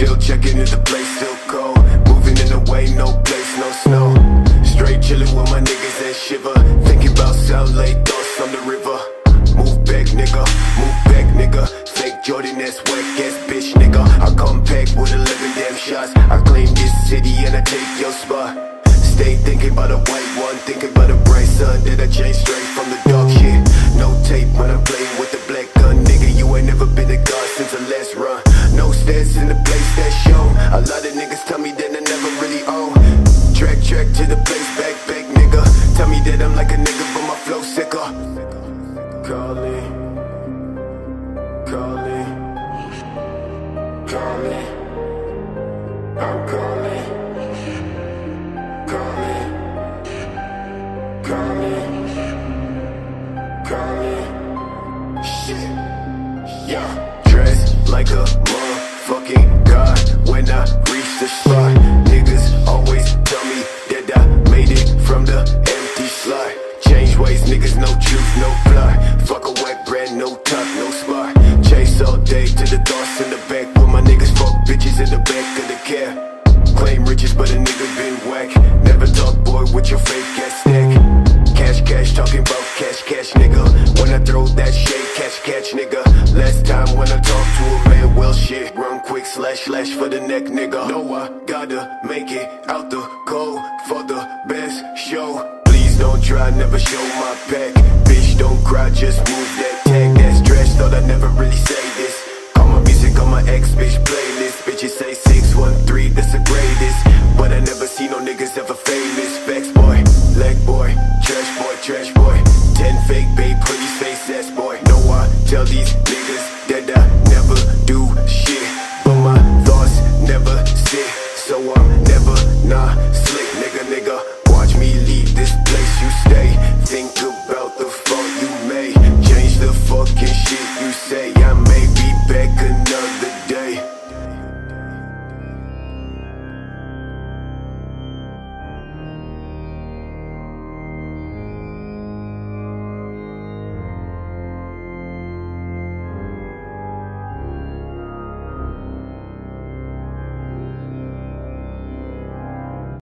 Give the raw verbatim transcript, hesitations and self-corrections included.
Still checking if the place still cold. Moving in the way, no place, no snow. Straight chillin' with my niggas and shiver. Thinking about South Lake, thoughts on the river. Move back, nigga, move back, nigga. Fake Jordan, that's whack ass bitch, nigga. I come back with eleven damn shots. I claim this city and I take your spot. Stay thinking about a white one, thinking about a bright sun. That I changed straight from the dark shit. No tape when I'm playing with the black gun, nigga. You ain't never been a god since the last run. No stats in the place that's shown. A lot of niggas tell me that I never really own. Track, track to the place, back, back, nigga. Tell me that I'm like a nigga, but my flow sicker. Calling, calling, calling. I'm calling, calling, calling, calling. Shit, yeah. Dressed like a motherfucking god when I reach the spot. Niggas always tell me that I made it from the empty slot. Change ways, niggas, no truth, no plot. Fuck a wet brand, no top, no spot. Chase all day to the thoughts in the back. With my niggas, fuck bitches in the back of the cab. Claim riches, but a nigga been whack. Never talk, boy, with your fake ass stack. Cash, cash, talking about cash, cash, nigga. When I throw that shade, catch, catch, nigga. Last time when I talk to a man, well shit. Run quick, slash, slash for the neck, nigga. Know I gotta make it out the cold for the best show. Please don't try, never show my back. Bitch, don't cry, just move that tag. That's trash, thought I never really say this. Call my music on my ex bitch playlist. Bitches say six one three, that's the greatest. But I never see no niggas ever famous. Facts boy, leg boy, trash boy, trash boy. Ten fake babe, pretty face ass boy. No, I tell these niggas that I never do shit, but my thoughts never sit. So I'm never not slick, nigga, nigga. Watch me leave this place you stay. Think about the fault you made. Change the fucking shit you say. I may be back